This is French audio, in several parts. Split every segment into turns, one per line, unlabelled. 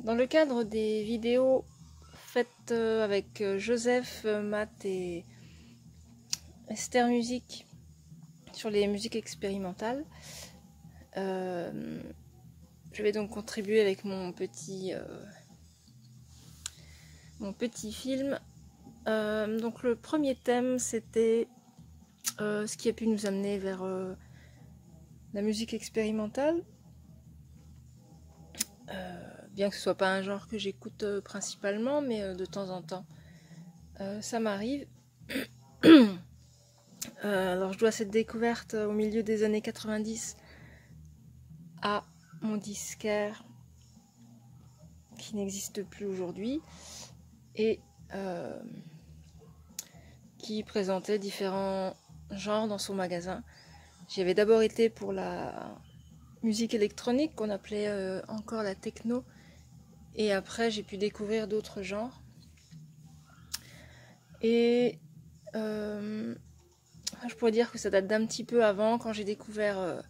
Dans le cadre des vidéos faites avec Joseph, Matt et Esther Musique sur les musiques expérimentales, je vais donc contribuer avec mon petit film. Donc le premier thème, c'était ce qui a pu nous amener vers la musique expérimentale. Bien que ce soit pas un genre que j'écoute principalement, mais de temps en temps ça m'arrive. Alors je dois cette découverte au milieu des années 90 à mon disquaire qui n'existe plus aujourd'hui et qui présentait différents genres dans son magasin. J'y avais d'abord été pour la musique électronique qu'on appelait encore la techno, et après j'ai pu découvrir d'autres genres. Et je pourrais dire que ça date d'un petit peu avant, quand j'ai découvert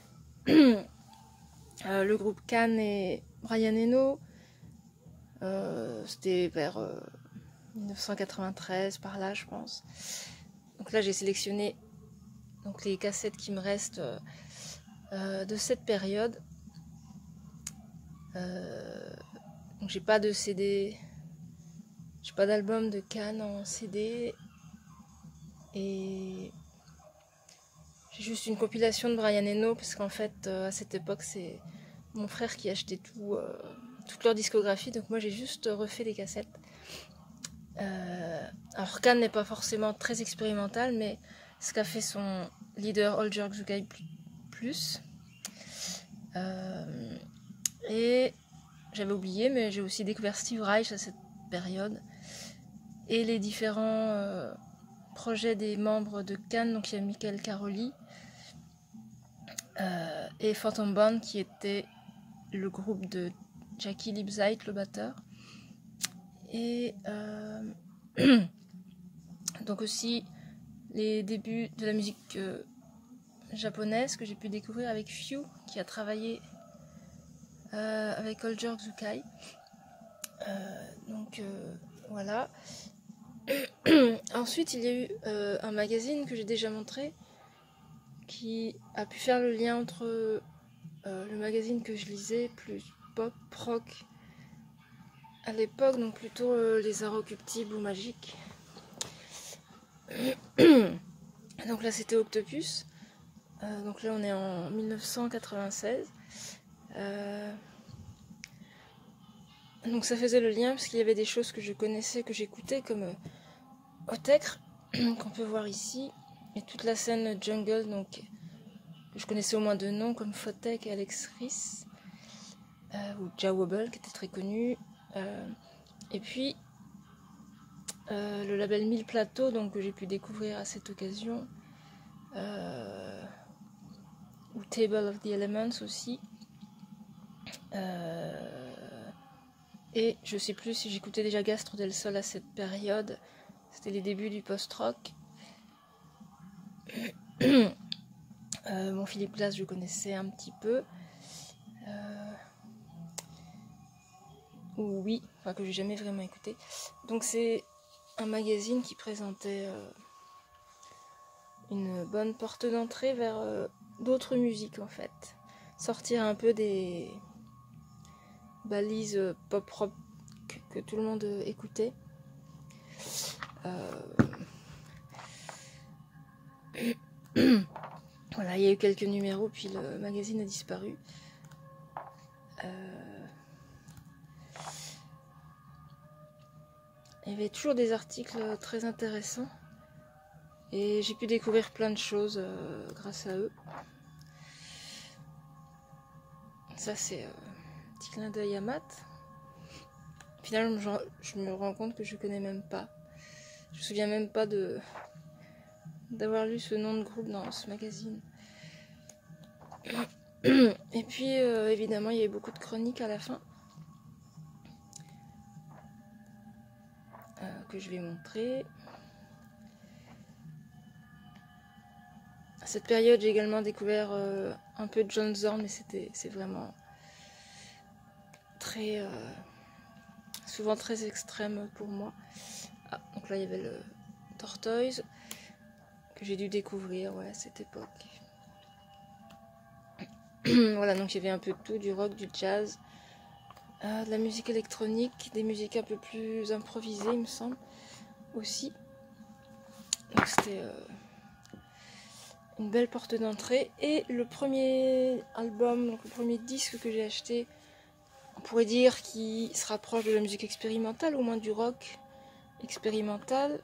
le groupe Can et Brian Eno. C'était vers 1993 par là, je pense. Donc là j'ai sélectionné donc les cassettes qui me restent de cette période. Donc j'ai pas de CD, j'ai pas d'album de Can en CD, et j'ai juste une compilation de Brian Eno, parce qu'en fait à cette époque c'est mon frère qui achetait toute leur discographie, donc moi j'ai juste refait les cassettes. Alors Can n'est pas forcément très expérimental, mais ce qu'a fait son leader All Jerk the Guy plus. Et j'avais oublié, mais j'ai aussi découvert Steve Reich à cette période, et les différents projets des membres de Can. Donc il y a Michael Caroli et Phantom Band, qui était le groupe de Jackie Lipzeit, le batteur. Et donc aussi les débuts de la musique japonaise que j'ai pu découvrir avec Few, qui a travaillé avec All Jerk Zukai. Donc voilà. Ensuite il y a eu un magazine que j'ai déjà montré, qui a pu faire le lien entre le magazine que je lisais, plus pop, rock à l'époque, donc plutôt les Inrecuptibles ou Magiques. Donc là c'était Octopus. Donc là on est en 1996. Donc ça faisait le lien parce qu'il y avait des choses que je connaissais, que j'écoutais, comme Otekre, qu'on peut voir ici, et toute la scène jungle, donc que je connaissais au moins de noms, comme Photek et Alex Rhys, ou Jah Wobble, qui était très connu, et puis le label Mille Plateaux, donc que j'ai pu découvrir à cette occasion, ou Table of the Elements aussi. Et je sais plus si j'écoutais déjà Gastro del Sol à cette période. C'était les débuts du post-rock. Mon Philippe Glass, je connaissais un petit peu. Oui, enfin que j'ai jamais vraiment écouté. Donc c'est un magazine qui présentait une bonne porte d'entrée vers d'autres musiques, en fait. Sortir un peu des balises pop-rock que tout le monde écoutait. Voilà, il y a eu quelques numéros, puis le magazine a disparu. Il y avait toujours des articles très intéressants, et j'ai pu découvrir plein de choses grâce à eux. Ça c'est un petit clin d'œil à Matt. Finalement je me rends compte que je connais même pas. Je me souviens même pas d'avoir lu ce nom de groupe dans ce magazine. Et puis évidemment il y a eu beaucoup de chroniques à la fin, que je vais montrer. À cette période j'ai également découvert un peu de John Zorn, mais c'est vraiment très souvent très extrême pour moi. Ah, donc là il y avait le Tortoise que j'ai dû découvrir à cette époque. Voilà, donc il y avait un peu de tout, du rock, du jazz, de la musique électronique, des musiques un peu plus improvisées il me semble aussi. Donc c'était une belle porte d'entrée. Et le premier album, donc le premier disque que j'ai acheté, on pourrait dire qu'il se rapproche de la musique expérimentale, au moins du rock expérimental.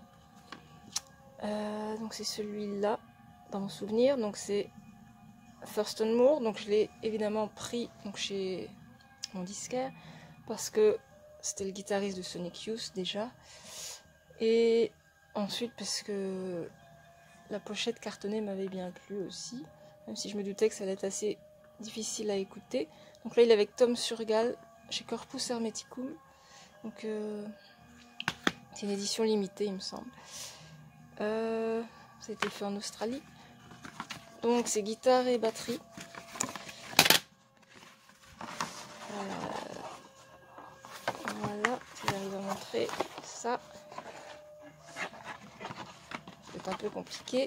Donc c'est celui-là, dans mon souvenir. Donc c'est Thurston Moore. Donc je l'ai évidemment pris donc, chez mon disquaire, parce que c'était le guitariste de Sonic Youth déjà. Et ensuite parce que la pochette cartonnée m'avait bien plu aussi, même si je me doutais que ça allait être assez difficile à écouter. Donc là il est avec Tom Surgal chez Corpus Hermeticum. Donc c'est une édition limitée il me semble. Ça a été fait en Australie. Donc c'est guitare et batterie. Voilà, si j'arrive à montrer ça. C'est un peu compliqué.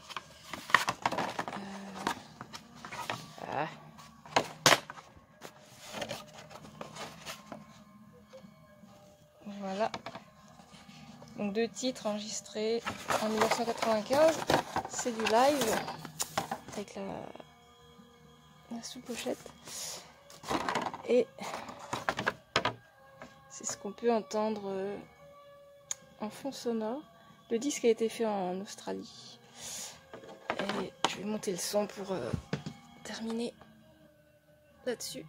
Voilà. Donc 2 titres enregistrés en 1995. C'est du live avec la sous-pochette. Et c'est ce qu'on peut entendre en fond sonore. Le disque a été fait en Australie. Et je vais monter le son pour terminer là-dessus.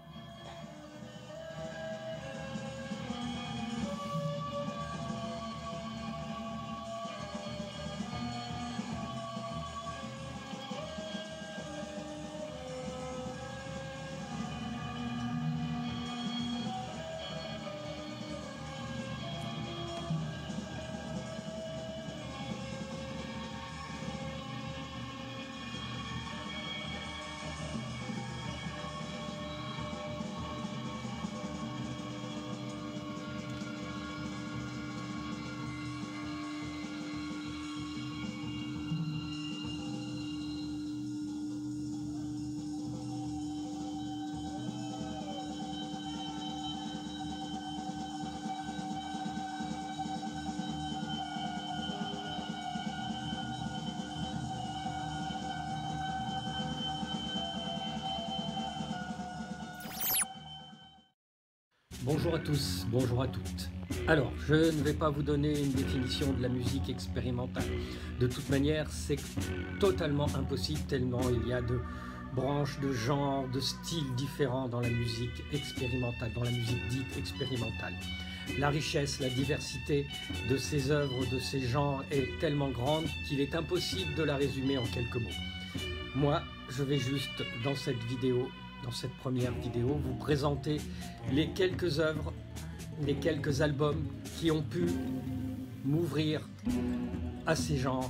Bonjour à tous, bonjour à toutes. Alors, je ne vais pas vous donner une définition de la musique expérimentale. De toute manière, c'est totalement impossible tellement il y a de branches, de genres, de styles différents dans la musique expérimentale, dans la musique dite expérimentale. La richesse, la diversité de ces œuvres, de ces genres est tellement grande qu'il est impossible de la résumer en quelques mots. Moi, je vais juste, dans cette vidéo, dans cette première vidéo, vous présenter les quelques œuvres, les quelques albums qui ont pu m'ouvrir à ces genres,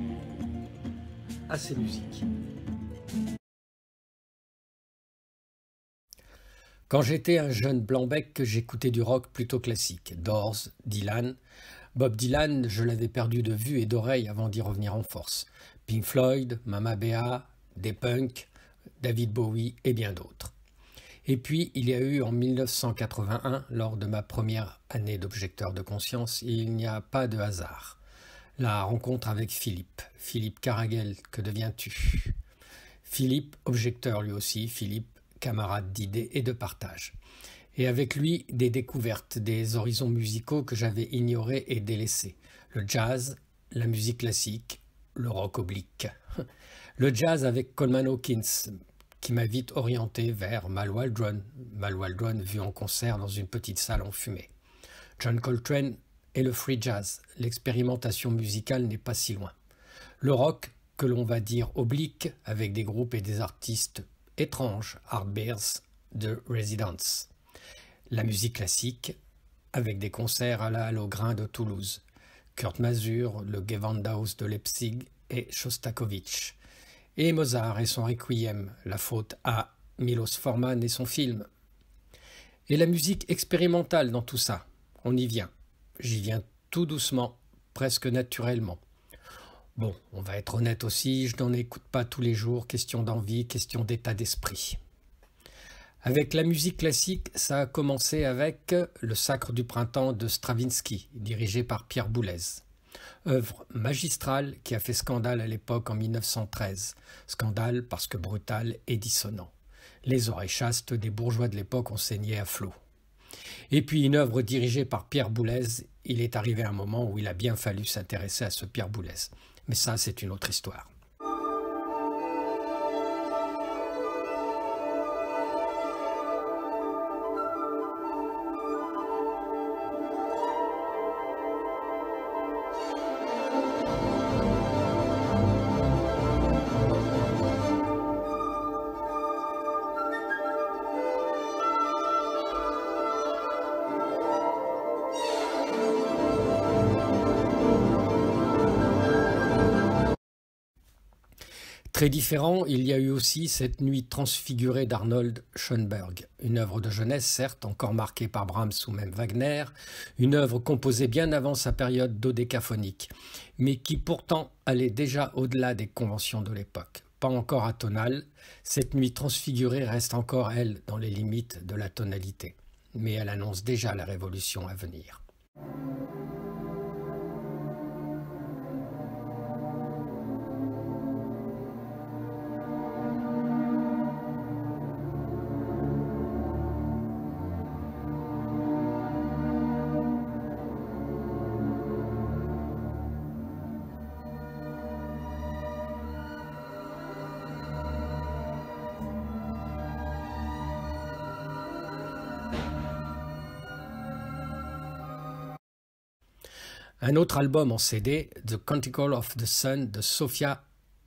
à ces musiques. Quand j'étais un jeune blanc-bec, j'écoutais du rock plutôt classique, Doors, Dylan. Bob Dylan, je l'avais perdu de vue et d'oreille avant d'y revenir en force. Pink Floyd, Mama Béa, des punks, David Bowie et bien d'autres. Et puis, il y a eu en 1981, lors de ma première année d'objecteur de conscience, il n'y a pas de hasard. La rencontre avec Philippe Caragel, que deviens-tu? Philippe, objecteur lui aussi, Philippe, camarade d'idées et de partage. Et avec lui, des découvertes, des horizons musicaux que j'avais ignorés et délaissés. Le jazz, la musique classique, le rock oblique. Le jazz avec Coleman Hawkins, qui m'a vite orienté vers Mal Waldron vu en concert dans une petite salle enfumée. John Coltrane et le free jazz, l'expérimentation musicale n'est pas si loin. Le rock, que l'on va dire oblique, avec des groupes et des artistes étranges, Heartbeats, The Residents. La musique classique, avec des concerts à la Halle au Grain de Toulouse, Kurt Masur, le Gewandhaus de Leipzig et Shostakovich. Et Mozart et son Requiem, la faute à Milos Forman et son film. Et la musique expérimentale dans tout ça, on y vient. J'y viens tout doucement, presque naturellement. Bon, on va être honnête aussi, je n'en écoute pas tous les jours, question d'envie, question d'état d'esprit. Avec la musique classique, ça a commencé avec Le Sacre du printemps de Stravinsky, dirigé par Pierre Boulez. Œuvre magistrale qui a fait scandale à l'époque en 1913. Scandale parce que brutal et dissonant. Les oreilles chastes des bourgeois de l'époque ont saigné à flot. Et puis une œuvre dirigée par Pierre Boulez, il est arrivé un moment où il a bien fallu s'intéresser à ce Pierre Boulez. Mais ça, c'est une autre histoire. Très différent, il y a eu aussi cette nuit transfigurée d'Arnold Schoenberg, une œuvre de jeunesse certes, encore marquée par Brahms ou même Wagner, une œuvre composée bien avant sa période dodécaphonique, mais qui pourtant allait déjà au-delà des conventions de l'époque. Pas encore atonale, cette nuit transfigurée reste encore, elle, dans les limites de la tonalité, mais elle annonce déjà la révolution à venir. Un autre album en CD, The Canticle of the Sun de Sofia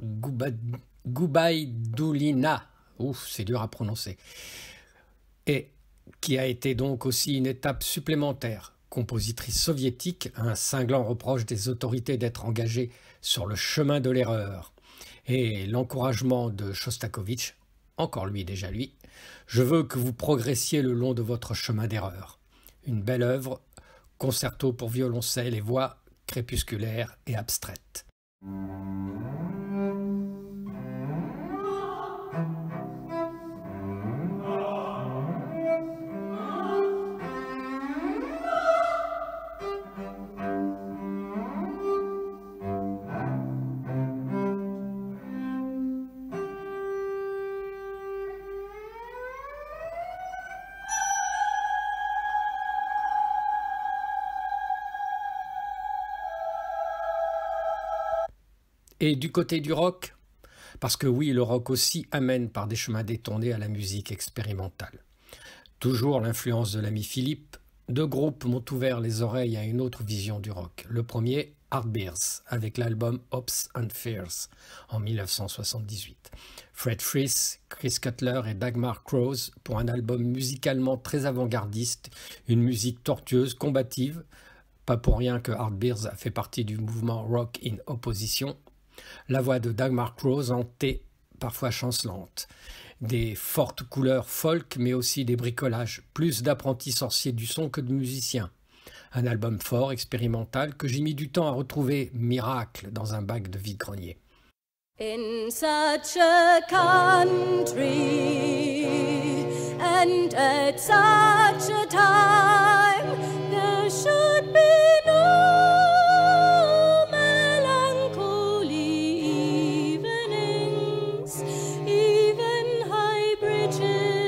Gubaidulina, ouf, c'est dur à prononcer, et qui a été donc aussi une étape supplémentaire. Compositrice soviétique, un cinglant reproche des autorités d'être engagées sur le chemin de l'erreur. Et l'encouragement de Shostakovich, encore lui déjà lui, je veux que vous progressiez le long de votre chemin d'erreur. Une belle œuvre, concerto pour violoncelle et voix crépusculaire et abstraite. Et du côté du rock, parce que oui, le rock aussi amène par des chemins détournés à la musique expérimentale. Toujours l'influence de l'ami Philippe, deux groupes m'ont ouvert les oreilles à une autre vision du rock. Le premier, Heartbeats, avec l'album Hopes and Fears en 1978. Fred Frith, Chris Cutler et Dagmar Crowe pour un album musicalement très avant-gardiste, une musique tortueuse, combative. Pas pour rien que Heartbeats a fait partie du mouvement Rock in Opposition. La voix de Dagmar Crowe hantée, parfois chancelante. Des fortes couleurs folk, mais aussi des bricolages. Plus d'apprentis sorciers du son que de musiciens. Un album fort, expérimental, que j'ai mis du temps à retrouver miracle dans un bac de vide-grenier.
In such a country and at such a time there should be no melancholy evenings, even high bridges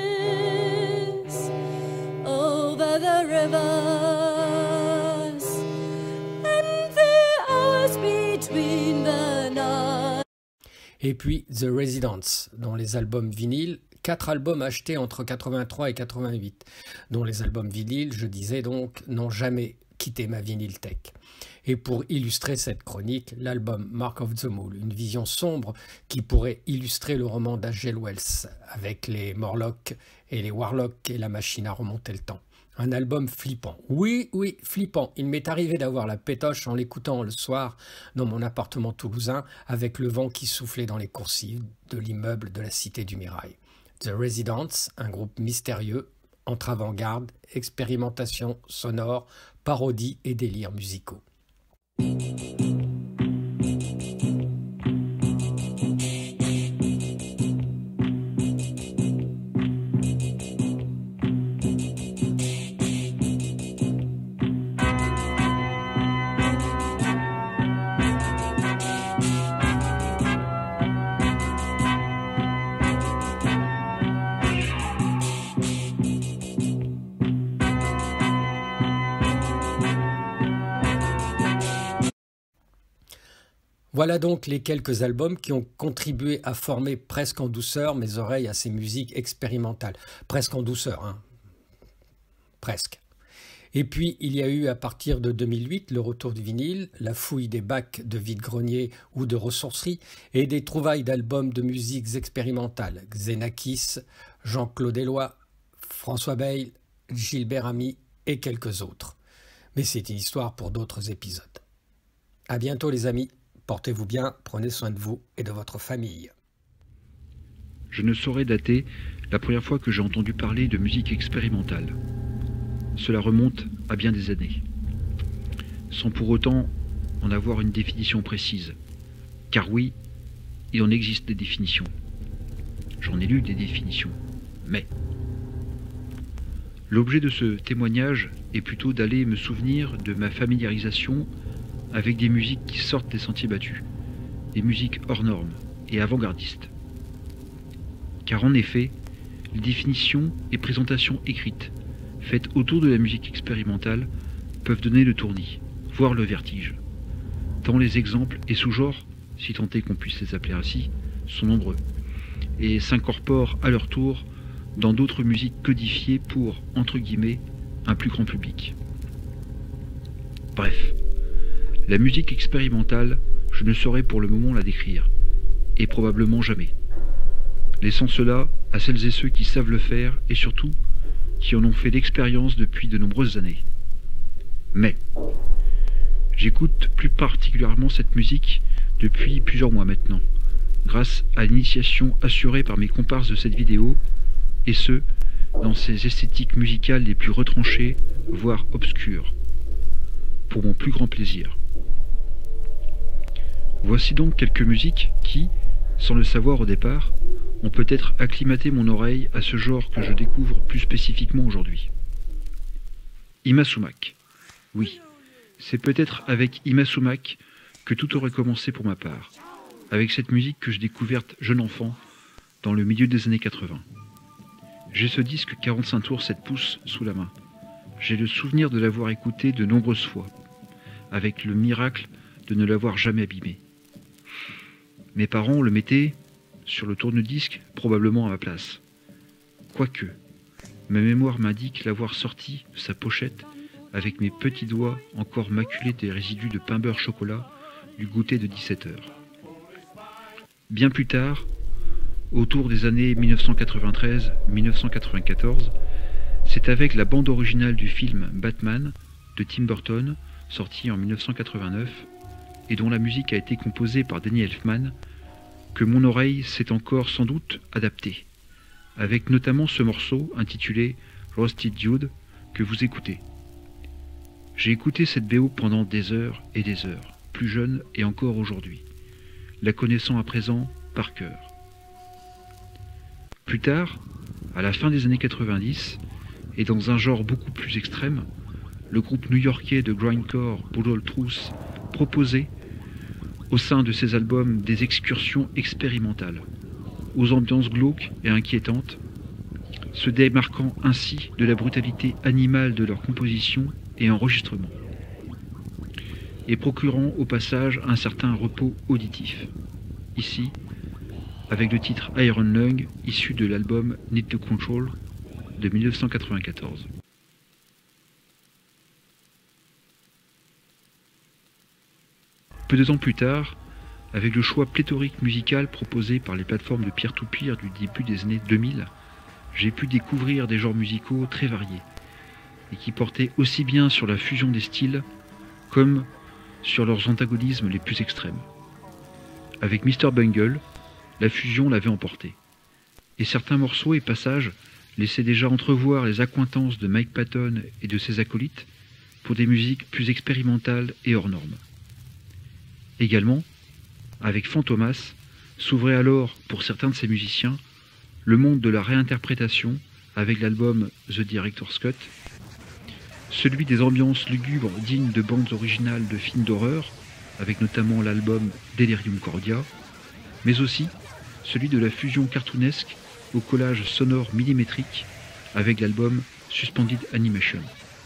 over the rivers and the hours between the nights.
Et puis The Residents, dont les albums vinyles, 4 albums achetés entre 83 et 88, dont les albums vinyles, je disais donc, n'ont jamais quitté ma vinylthèque. Et pour illustrer cette chronique, l'album Mark of the Mule, une vision sombre qui pourrait illustrer le roman d'H.G. Wells, avec les Morlocks et les Warlocks et la machine à remonter le temps. Un album flippant. Oui, flippant. Il m'est arrivé d'avoir la pétoche en l'écoutant le soir dans mon appartement toulousain avec le vent qui soufflait dans les coursives de l'immeuble de la Cité du Mirail. The Residents, un groupe mystérieux, entre avant-garde, expérimentation sonore, parodie et délires musicaux. Voilà donc les quelques albums qui ont contribué à former presque en douceur mes oreilles à ces musiques expérimentales. Presque en douceur, hein. Presque. Et puis, il y a eu à partir de 2008 le retour du vinyle, la fouille des bacs de vide-grenier ou de ressourcerie et des trouvailles d'albums de musiques expérimentales. Xenakis, Jean-Claude Eloi, François Bayle, Gilbert Ami et quelques autres. Mais c'est une histoire pour d'autres épisodes. À bientôt les amis. Portez-vous bien, prenez soin de vous et de votre famille.
Je ne saurais dater la première fois que j'ai entendu parler de musique expérimentale. Cela remonte à bien des années, sans pour autant en avoir une définition précise. Car oui, il en existe des définitions. J'en ai lu des définitions, mais l'objet de ce témoignage est plutôt d'aller me souvenir de ma familiarisation avec des musiques qui sortent des sentiers battus, des musiques hors normes et avant-gardistes. Car en effet, les définitions et présentations écrites, faites autour de la musique expérimentale, peuvent donner le tournis, voire le vertige. Tant les exemples et sous-genres, si tant est qu'on puisse les appeler ainsi, sont nombreux, et s'incorporent à leur tour dans d'autres musiques codifiées pour, entre guillemets, un plus grand public. Bref, la musique expérimentale, je ne saurais pour le moment la décrire, et probablement jamais. Laissant cela à celles et ceux qui savent le faire, et surtout, qui en ont fait l'expérience depuis de nombreuses années. Mais, j'écoute plus particulièrement cette musique depuis plusieurs mois maintenant, grâce à l'initiation assurée par mes comparses de cette vidéo, et ce, dans ces esthétiques musicales les plus retranchées, voire obscures, pour mon plus grand plaisir. Voici donc quelques musiques qui, sans le savoir au départ, ont peut-être acclimaté mon oreille à ce genre que je découvre plus spécifiquement aujourd'hui. Yma Sumac. Oui, c'est peut-être avec Yma Sumac que tout aurait commencé pour ma part, avec cette musique que j'ai découverte jeune enfant, dans le milieu des années 80. J'ai ce disque 45 tours 7 pouces sous la main. J'ai le souvenir de l'avoir écouté de nombreuses fois, avec le miracle de ne l'avoir jamais abîmé. Mes parents le mettaient sur le tourne-disque, probablement à ma place. Quoique, ma mémoire m'indique l'avoir sorti de sa pochette avec mes petits doigts encore maculés des résidus de pain beurre chocolat du goûter de 17 heures. Bien plus tard, autour des années 1993-1994, c'est avec la bande originale du film Batman de Tim Burton, sorti en 1989, et dont la musique a été composée par Danny Elfman, que mon oreille s'est encore sans doute adaptée, avec notamment ce morceau intitulé Roasted Dude que vous écoutez. J'ai écouté cette BO pendant des heures et des heures, plus jeune et encore aujourd'hui, la connaissant à présent par cœur. Plus tard, à la fin des années 90, et dans un genre beaucoup plus extrême, le groupe new-yorkais de grindcore Brutal Truth proposait, au sein de ses albums, des excursions expérimentales, aux ambiances glauques et inquiétantes, se démarquant ainsi de la brutalité animale de leur composition et enregistrement, et procurant au passage un certain repos auditif. Ici, avec le titre Iron Lung, issu de l'album Need to Control de 1994. Peu de temps plus tard, avec le choix pléthorique musical proposé par les plateformes de peer-to-peer du début des années 2000, j'ai pu découvrir des genres musicaux très variés, et qui portaient aussi bien sur la fusion des styles, comme sur leurs antagonismes les plus extrêmes. Avec Mr. Bungle, la fusion l'avait emporté, et certains morceaux et passages laissait déjà entrevoir les accointances de Mike Patton et de ses acolytes pour des musiques plus expérimentales et hors normes. Également, avec Fantomas, s'ouvrait alors, pour certains de ces musiciens, le monde de la réinterprétation avec l'album The Director's Cut, celui des ambiances lugubres dignes de bandes originales de films d'horreur, avec notamment l'album Delirium Cordia, mais aussi celui de la fusion cartoonesque au collage sonore millimétrique avec l'album Suspended Animation.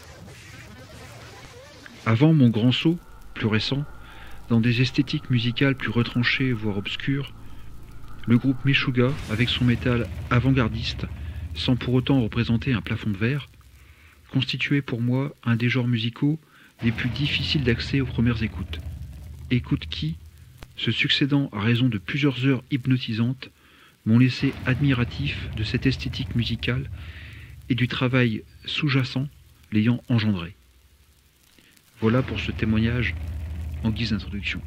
Avant mon grand saut, plus récent, dans des esthétiques musicales plus retranchées voire obscures, le groupe Meshuggah, avec son métal avant-gardiste, sans pour autant représenter un plafond de verre, constituait pour moi un des genres musicaux les plus difficiles d'accès aux premières écoutes. Écoutes qui, se succédant à raison de plusieurs heures hypnotisantes, m'ont laissé admiratif de cette esthétique musicale et du travail sous-jacent l'ayant engendré. Voilà pour ce témoignage en guise d'introduction.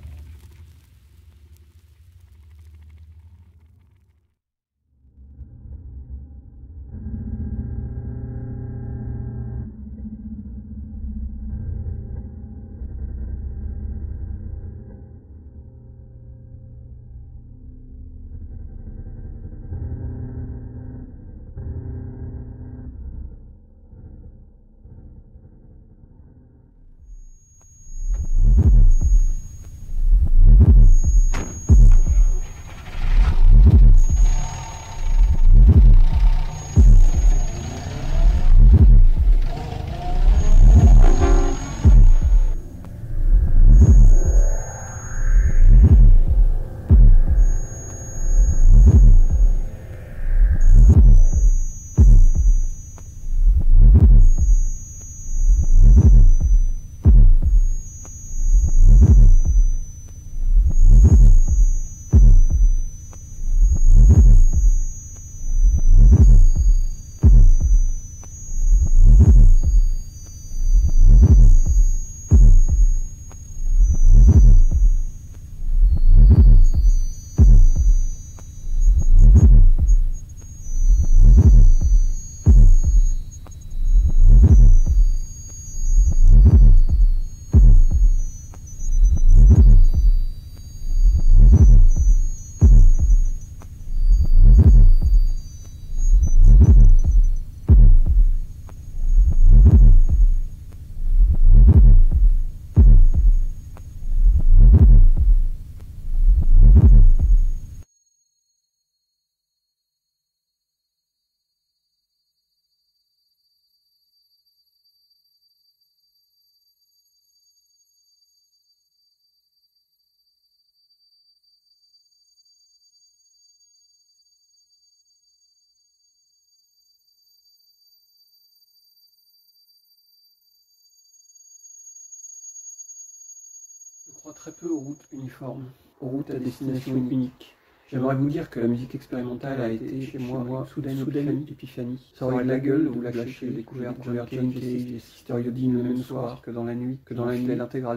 Je crois très peu aux routes uniformes, aux routes à destination unique. J'aimerais vous dire que la musique expérimentale a été chez moi une soudaine épiphanie. Ça aurait de la gueule de vous lâcher les découvertes John Cage et Sister Yodine le même soir que dans la nuit, l'intégrale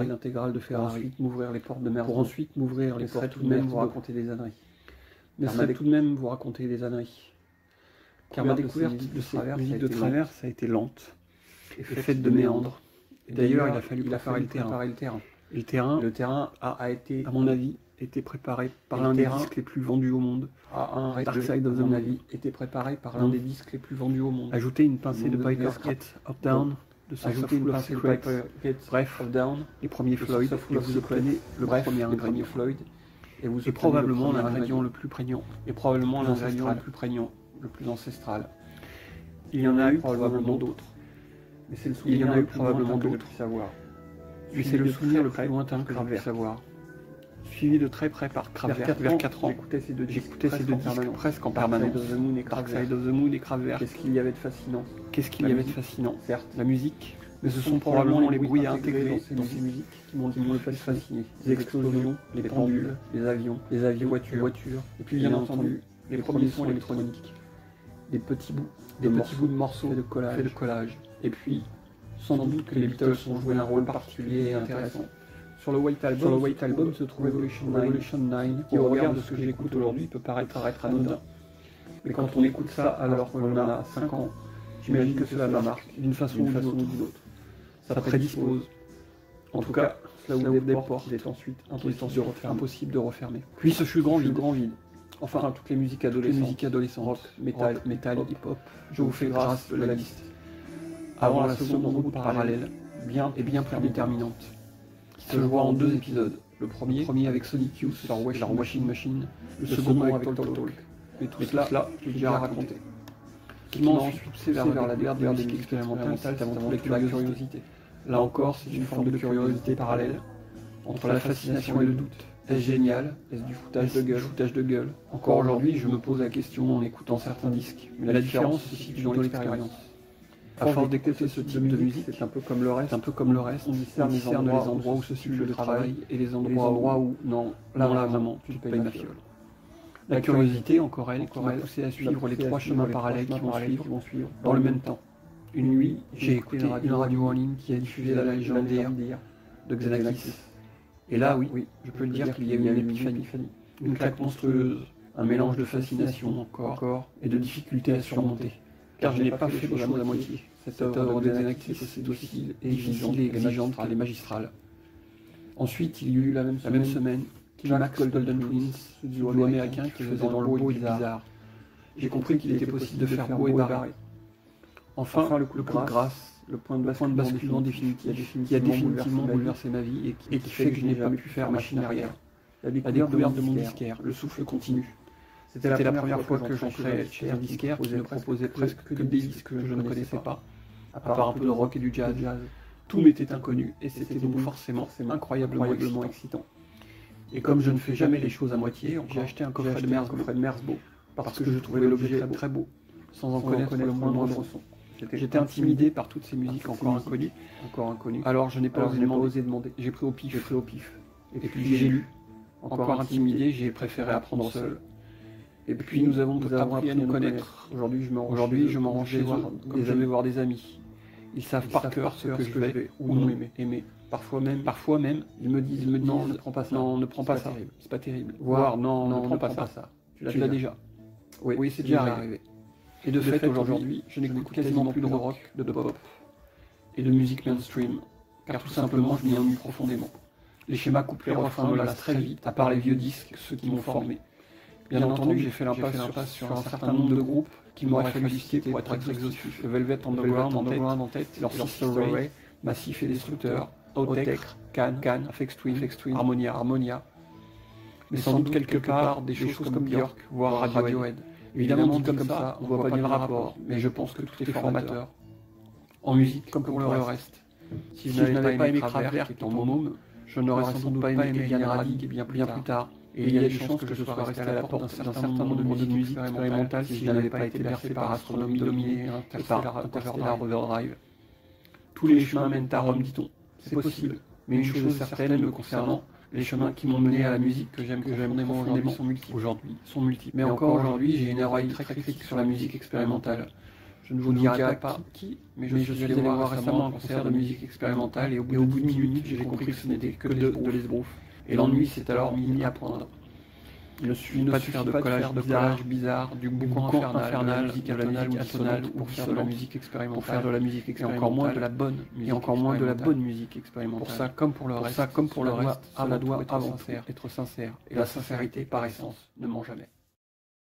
de Ferrari, ensuite m'ouvrir les portes de mer, pour ensuite m'ouvrir les portes tout de même vous raconter des âneries. Car ma découverte de cette musique de traverse a été lente et faite de méandres. Et d'ailleurs, il a fallu préparer le terrain. Le terrain a été, à mon avis, été préparé par l'un des disques les plus vendus au monde. Dark Side of the Moon était préparé par l'un des disques les plus vendus au monde. Ajoutez une pincée de Piper Get Up Down, de Soulful of Secrets, bref, les premiers Floyd, et vous obtenez le premier ingrédient Floyd, et probablement l'ingrédient le plus prégnant, le plus ancestral. Il y en a eu probablement d'autres. Mais c'est le souvenir le plus lointain que je puisse savoir. Puis c'est le souvenir le plus lointain que je puisse savoir. Suivi de très près par Kraftwerk vers 4 ans. J'écoutais ces deux disques presque en permanence. Dark Side of the Moon et Kraftwerk. Qu'est-ce qu'il y avait de fascinant? Certes, la musique, mais ce sont probablement les bruits à intégrer dans ces musiques qui m'ont le plus fasciné. Les explosions, les pendules, les avions, les voitures, et puis bien entendu, les premiers sons électroniques. Des petits bouts de morceaux faits de collage. Et puis, sans doute que les Beatles ont joué un rôle particulier et intéressant. Sur le White Album se trouve Revolution 9, qui au regard de ce que j'écoute aujourd'hui peut paraître anodin. Mais quand on écoute ça alors qu'on a 5 ans, j'imagine que cela marque d'une façon ou d'une autre. Ça prédispose. En tout cas, cela ouvre des portes qu'il est ensuite impossible de refermer. Puis ce fut le grand vide. Enfin, toutes les musiques adolescentes, rock, metal, hip-hop, je vous fais grâce de la liste. Avant la seconde route parallèle, bien déterminante, qui se joua en 2 épisodes. Le premier avec Sonic Youth, leur Washing Machine, le second avec Talk Talk. Et tout cela, je l'ai déjà raconté. Qui m'a ensuite poussé vers la découverte des musiques expérimentales, c'est avant tout la curiosité. Là encore, c'est une forme de curiosité parallèle, entre la fascination et le doute. Est-ce génial? Est-ce du foutage de gueule? Encore aujourd'hui, je me pose la question en écoutant certains disques. Mais la différence se situe dans l'expérience. À force d'écouter ce type de musique, c'est un peu comme le reste, on discerne les endroits où se situe le travail et les endroits où, non, là vraiment, tu te payes ma fiole. La curiosité, encore elle, qui m'a poussé à suivre les 3 chemins parallèles qui vont suivre dans le même temps. Une nuit, j'ai écouté une radio en ligne qui a diffusé la légende de Xenakis. Et là, oui, je peux le dire qu'il y a eu une épiphanie, une claque monstrueuse, un mélange de fascination encore et de difficulté à surmonter. Car je n'ai pas fait les choses à moitié. Cette œuvre de Xenakis est docile et exigeante et magistrale. Ensuite, il y eut la même semaine Climax Golden Twins, ce duo américain qui faisait dans le beau et bizarre. J'ai compris qu'il était possible de faire beau et barré. Enfin, le coup de grâce, le point de basculement définitif, qui a définitivement bouleversé ma vie et qui fait que je n'ai pas pu faire machine arrière. La découverte de mon disquaire, le souffle continu. C'était la première fois que j'entrais chez un disquaire qui ne proposait presque que des disques que je ne connaissais pas, à part un peu de rock et du jazz. Tout m'était inconnu et c'était donc forcément incroyablement excitant. Et comme je ne fais jamais les choses à moitié, j'ai acheté un coffret de Merzbow parce que je trouvais l'objet très beau, sans en connaître le moindre son. J'étais intimidé par toutes ces musiques encore inconnues. Alors je n'ai pas osé demander. J'ai pris au pif. Et puis j'ai lu. Encore intimidé, j'ai préféré apprendre seul. Et puis nous avons appris à nous connaître. Aujourd'hui, je m'en rends chez comme je vais voir des amis. Ils savent par cœur ce que je vais ou non aimer. Parfois même, ils me disent non, ne prends pas ça. C'est pas terrible. Voire non, ne prends pas ça. Tu l'as déjà. Oui, c'est déjà arrivé. Et de fait, aujourd'hui, je n'écoute quasiment plus de rock, de pop et de musique mainstream, car tout simplement, je m'y ennuie profondément. Les schémas couplés refrains me lassent très vite, à part les vieux disques, ceux qui m'ont formé. Bien entendu, j'ai fait l'impasse sur un certain nombre de groupes qui m'auraient fallu citer pour être exhaustif. Le Velvet Underground en tête, leur Sister Ray, Massif et Destructeur, Outtake, Can, Aphex Twin, Harmonia. Mais sans doute quelque part des choses comme Björk, voire Radiohead. Évidemment, dit comme ça, on voit pas bien le rapport, mais je pense que tout est formateur. En musique, comme pour le reste. Si je n'avais pas aimé Kraftwerk étant môme, je n'aurais sans doute pas aimé Diane Radic bien plus tard. Et il y a des chances que je sois resté à la porte d'un certain nombre de musiques expérimentales si je n'avais pas été bercé par Astronomie Dominée et par Interstellar Overdrive. Tous les chemins mènent à Rome, dit-on. C'est possible, mais une chose est certaine me concernant, les chemins qui m'ont mené à la musique que j'aime profondément aujourd'hui sont multiples. Mais encore aujourd'hui, j'ai une oreille très critique sur la musique expérimentale. Je ne vous dirai pas qui, mais je suis allé voir récemment un concert de musique expérimentale et au bout de 10 minutes, j'ai compris que ce n'était que de l'esbrouf. Et l'ennui s'est alors mis à poindre. Il ne suffit pas de faire de collage bizarre, du boucan infernal, musique atonale pour faire de la musique expérimentale, et encore moins de la bonne musique expérimentale. Pour ça, comme pour le reste, cela doit être sincère, et la sincérité, par essence, ne ment jamais.